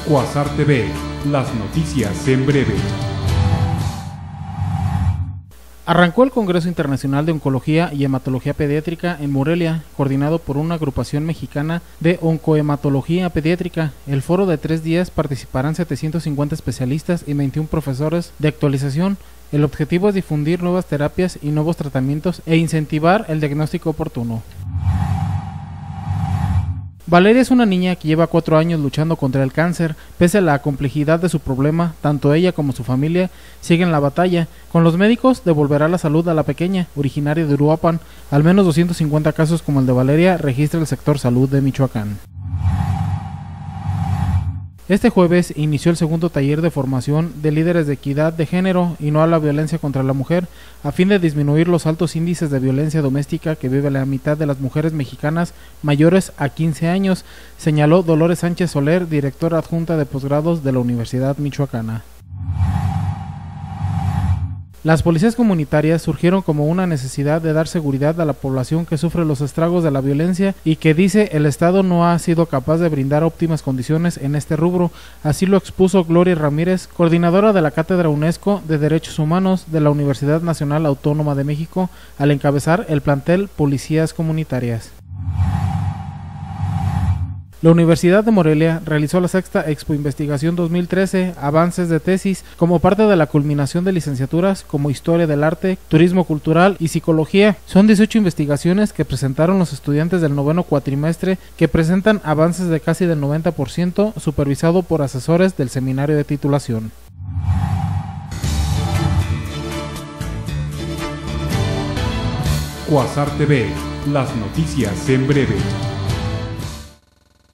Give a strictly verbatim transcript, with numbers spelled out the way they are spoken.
Quasar T V, las noticias en breve. Arrancó el Congreso Internacional de Oncología y Hematología Pediátrica en Morelia, coordinado por una agrupación mexicana de oncohematología pediátrica. El foro de tres días participarán setecientos cincuenta especialistas y veintiún profesores de actualización. El objetivo es difundir nuevas terapias y nuevos tratamientos e incentivar el diagnóstico oportuno. Valeria es una niña que lleva cuatro años luchando contra el cáncer. Pese a la complejidad de su problema, tanto ella como su familia siguen la batalla. Con los médicos devolverá la salud a la pequeña, originaria de Uruapan. Al menos doscientos cincuenta casos como el de Valeria registra el sector salud de Michoacán. Este jueves inició el segundo taller de formación de líderes de equidad de género y no a la violencia contra la mujer, a fin de disminuir los altos índices de violencia doméstica que vive la mitad de las mujeres mexicanas mayores a quince años, señaló Dolores Sánchez Soler, directora adjunta de posgrados de la Universidad Michoacana. Las policías comunitarias surgieron como una necesidad de dar seguridad a la población que sufre los estragos de la violencia y que dice el Estado no ha sido capaz de brindar óptimas condiciones en este rubro. Así lo expuso Gloria Ramírez, coordinadora de la Cátedra UNESCO de Derechos Humanos de la Universidad Nacional Autónoma de México, al encabezar el plantel Policías Comunitarias. La Universidad de Morelia realizó la sexta Expo Investigación dos mil trece, Avances de Tesis, como parte de la culminación de licenciaturas como Historia del Arte, Turismo Cultural y Psicología. Son dieciocho investigaciones que presentaron los estudiantes del noveno cuatrimestre, que presentan avances de casi del noventa por ciento, supervisado por asesores del seminario de titulación. Quasar T V, las noticias en breve.